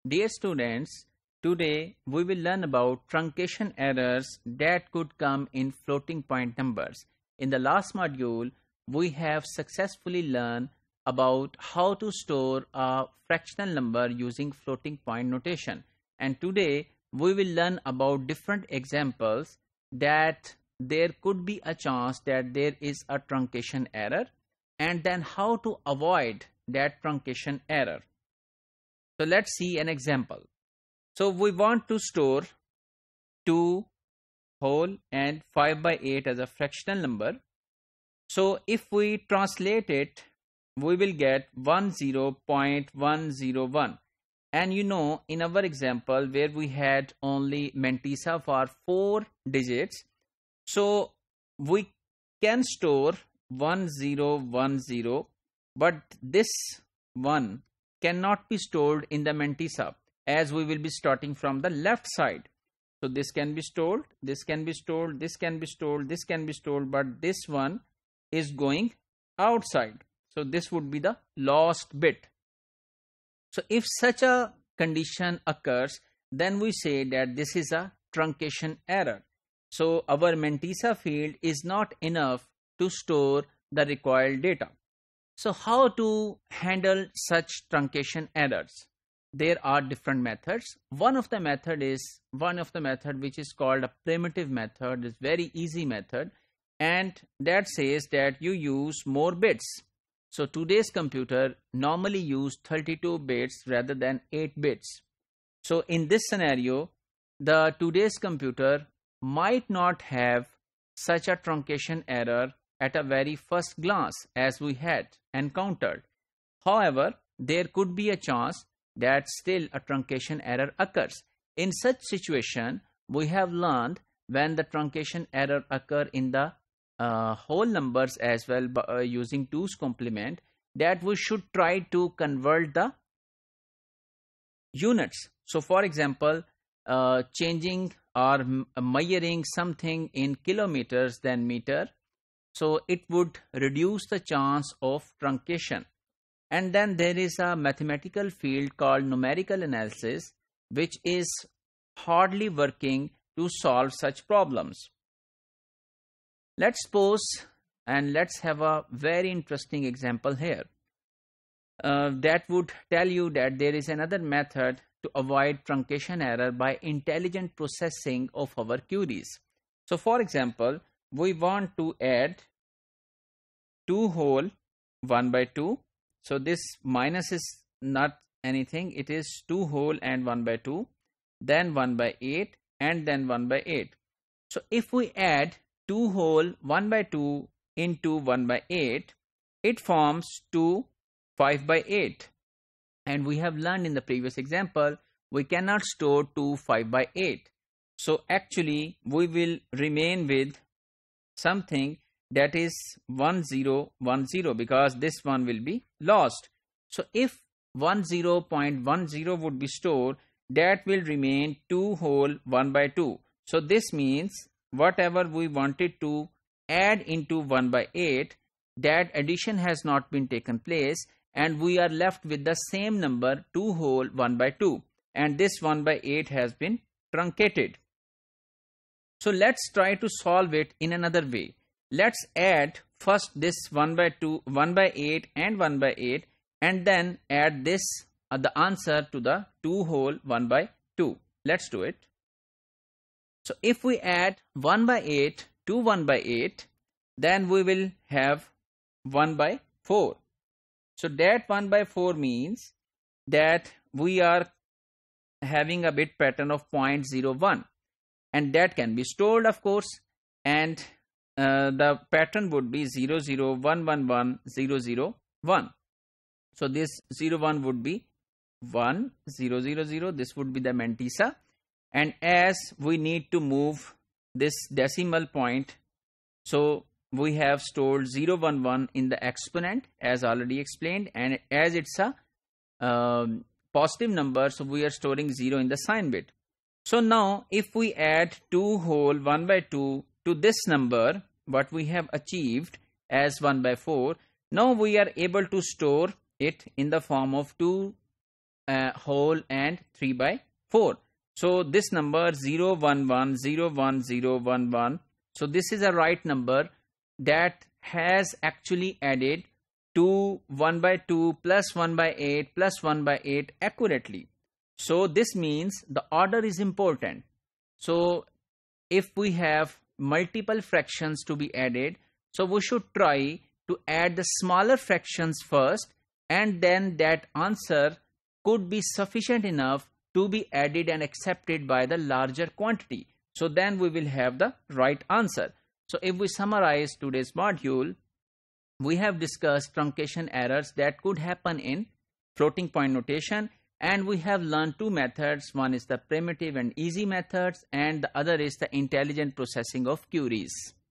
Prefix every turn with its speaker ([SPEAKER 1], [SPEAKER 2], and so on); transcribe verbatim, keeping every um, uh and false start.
[SPEAKER 1] Dear students, today we will learn about truncation errors that could come in floating point numbers. In the last module, we have successfully learned about how to store a fractional number using floating point notation. And today we will learn about different examples that there could be a chance that there is a truncation error, and then how to avoid that truncation error. So let's see an example. So we want to store two whole and five by eight as a fractional number. So if we translate it, we will get one zero point one zero one. And you know, in our example where we had only mantissa for four digits, so we can store one zero one zero, but this one cannot be stored in the mantissa as we will be starting from the left side. So this can be stored, this can be stored, this can be stored, this can be stored, but this one is going outside. So this would be the lost bit. So if such a condition occurs, then we say that this is a truncation error. So our mantissa field is not enough to store the required data. So how to handle such truncation errors? There are different methods. One of the method is one of the method which is called a primitive method. Is very easy method, and that says that you use more bits. So today's computer normally use thirty-two bits rather than eight bits. So in this scenario, the today's computer might not have such a truncation error at a very first glance as we had encountered. However, there could be a chance that still a truncation error occurs. In such situation, we have learned when the truncation error occur in the uh, whole numbers as well uh, using two's complement, that we should try to convert the units. So for example, uh, changing or measuring something in kilometers than meter, so it would reduce the chance of truncation. And then there is a mathematical field called numerical analysis, which is hardly working to solve such problems. Let's suppose and let's have a very interesting example here. Uh, that would tell you that there is another method to avoid truncation error by intelligent processing of our queries. So for example, we want to add two whole one by two. So this minus is not anything, it is two whole and one by two, then one by eight, and then one by eight. So if we add two whole one by two into one by eight, it forms two five by eight. And we have learned in the previous example, we cannot store two five by eight. So actually we will remain with something that is one zero one zero, because this one will be lost. So if one zero point one zero would be stored, that will remain two whole one by two. So this means whatever we wanted to add into one by eight, that addition has not been taken place, and we are left with the same number two whole one by two, and this one by eight has been truncated. So let's try to solve it in another way. Let's add first this one by two, one by eight and one by eight, and then add this uh, the answer to the two whole one by two. Let's do it. So if we add one by eight to one by eight, then we will have one by four. So that one by four means that we are having a bit pattern of zero point zero one, and that can be stored, of course, and uh, the pattern would be zero zero one one one zero zero one. So this zero one would be one zero zero zero. This would be the mantissa, and as we need to move this decimal point, so we have stored zero one one in the exponent as already explained, and as it's a um, positive number, so we are storing zero in the sign bit. So now if we add two whole one by two to this number, what we have achieved as one by four, now we are able to store it in the form of two uh, whole and three by four. So this number zero one one zero one zero one one, so this is a right number that has actually added to one by two plus one by eight plus one by eight accurately. So this means the order is important. So if we have multiple fractions to be added, so we should try to add the smaller fractions first, and then that answer could be sufficient enough to be added and accepted by the larger quantity. So then we will have the right answer. So if we summarize today's module, we have discussed truncation errors that could happen in floating point notation, and we have learned two methods. One is the primitive and easy methods, and the other is the intelligent processing of queries.